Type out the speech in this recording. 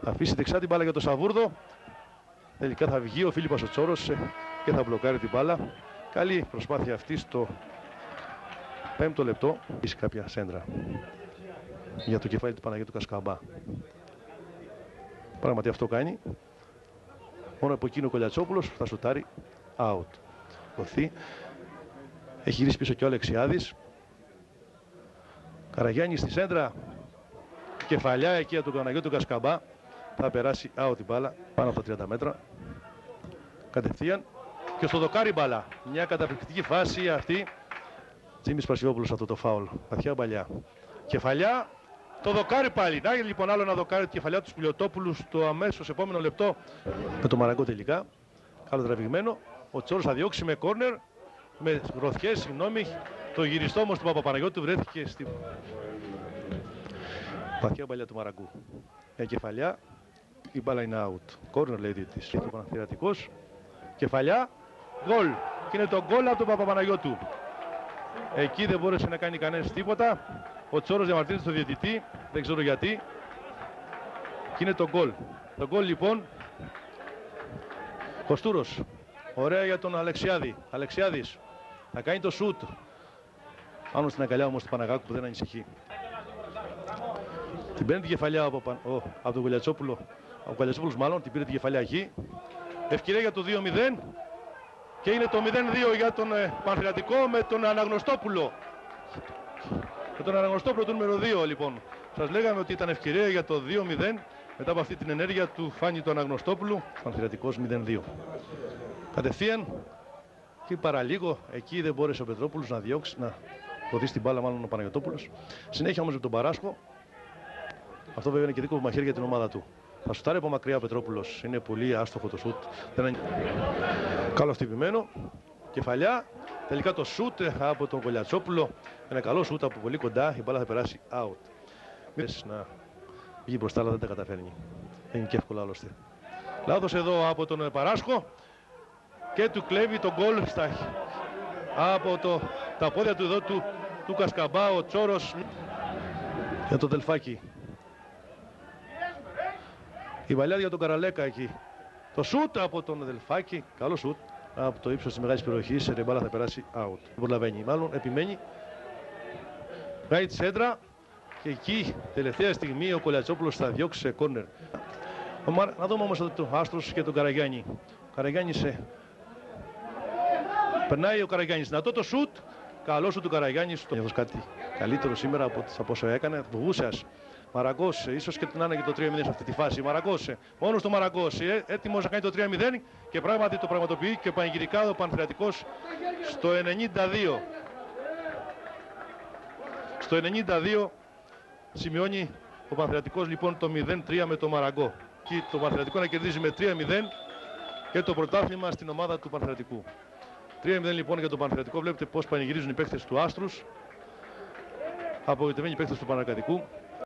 Θα αφήσει δεξιά την μπάλα για τον Σαβούρδο. Τελικά θα βγει ο Φίλιππας ο Τσόρος και θα μπλοκάρει την μπάλα. Καλή προσπάθεια αυτή στο 5ο λεπτό. Είσαι κάποια σέντρα για το κεφάλι του Παναγιώτου Κασκαμπά. Πράγματι αυτό κάνει. Μόνο από εκείνο ο Κολιατσόπουλος θα σουτάρει out. Δοθεί. Έχει γυρίσει πίσω και ο Αλεξιάδης. Καραγιάννης στη σέντρα. Κεφαλιά εκεί από τον Παναγιώτου Κασκαμπά. Θα περάσει out η μπάλα πάνω από τα 30 μέτρα. Κατευθείαν. Και στο δοκάρι μπάλα. Μια καταπληκτική φάση αυτή. Τζίμις Πασιόπουλος αυτό το φάουλ. Βαθιά μπαλιά. Κεφαλιά. Το δοκάρι πάλι. Να λοιπόν άλλο ένα δοκάρι, τη κεφαλιά του Σπηλιοτόπουλου στο αμέσως επόμενο λεπτό. Με το Μαραγκό τελικά. Καλό τραβηγμένο. Ο Τσόρος θα διώξει με κόρνερ. Με γροθιές, συγγνώμη. Το γυριστό όμως του Παπαπαναγιώτου βρέθηκε στη βαθιά μπαλιά του Μαραγκού. Μια κεφαλιά. Η μπάλα είναι out. Κόρνερ λέει διαιτητής. Ο Παναθηναϊκός. Κεφαλιά. Γκολ. Και είναι το γκολ από τον Παπαπαναγιώτου. Εκεί δεν μπόρεσε να κάνει κανένας τίποτα. Ο Τσόρος διαμαρτύρεται στο διαιτητή. Δεν ξέρω γιατί. Και είναι το γκολ. Το γκολ λοιπόν. Κοστούρος. Ωραία για τον Αλεξιάδη. Αλεξιάδης. Θα κάνει το σουτ. Πάνω στην αγκαλιά όμως του Παναγάκου που δεν ανησυχεί. Την παίρνει την κεφαλιά από τον Κολιατσόπουλο. Ο Κολιατσόπουλος μάλλον την πήρε την κεφαλιά εκεί. Ευκαιρία για το 2-0. Και είναι το 0-2 για τον Παναθηναϊκό με τον Αναγνωστόπουλο. Με τον Αναγνωστόπουλο του νούμερο 2 λοιπόν. Σας λέγαμε ότι ήταν ευκαιρία για το 2-0 μετά από αυτή την ενέργεια του Φάνη του Αναγνωστόπουλου. Παναθηναϊκός 0-2. Κατευθείαν και παραλίγο εκεί δεν μπόρεσε ο Πετρόπουλος να διώξει, να προδίσει την μπάλα μάλλον ο Παναγιωτόπουλος. Συνέχεια όμως με τον Παράσκο. Αυτό βέβαια είναι και δίκοπο μαχαίρι για την ομάδα του. Θα σουτάρει από μακριά ο Πετρόπουλος. Είναι πολύ άστοχο το σουτ. Καλό χτυπημένο. Κεφαλιά. Τελικά το σουτ από τον Κολιατσόπουλο. Ένα καλό σουτ από πολύ κοντά. Η μπάλα θα περάσει out. Να βγει μπροστά αλλά δεν τα καταφέρνει. Δεν είναι και εύκολο άλλωστε. Λάθος εδώ από τον Παράσκο. Και του κλέβει τον γκολ από τα πόδια του εδώ του Κασκαμπά. Ο Τσόρος για το Δελφάκι. Η βαλιά για τον Καραλέκα εκεί. Το σουτ από τον Δελφάκι. Καλό σουτ. Από το ύψος της μεγάλης περιοχής. Η μπάλα θα περάσει out. Δεν προλαβαίνει. Μάλλον επιμένει. Πάει τη σέντρα. Και εκεί τελευταία στιγμή ο Κολιατσόπουλος θα διώξει σε κόρνερ. Να δούμε όμως τον Άστρος και τον Καραγιάννη. Ο Καραγιάννης περνάει ο Καραγιάννης. Δυνατό το σουτ. Καλό σουτ του Καραγιάννης. Νιώθω κάτι καλύτερο σήμερα από όσο έκανε. Βούσας. Μαραγκός, ίσως και την άνα για το 3-0 σε αυτή τη φάση. Μαραγκός, μόνος του Μαραγκός, έτοιμος να κάνει το 3-0 και πράγματι το πραγματοποιεί και πανηγυρικά ο Παναθηναϊκός στο 92. Στο 92 σημειώνει ο Παναθηναϊκός λοιπόν το 0-3 με το Μαραγκό. Και το Παναθηναϊκό να κερδίζει με 3-0 και το πρωτάθλημα στην ομάδα του Παναθηναϊκού. 3-0 λοιπόν για το Παναθηναϊκό. Βλέπετε πώς πανηγυρίζουν οι παίκτες του Άστρους. Απογοητευμένοι οι παίκτες του Παναθηναϊκού.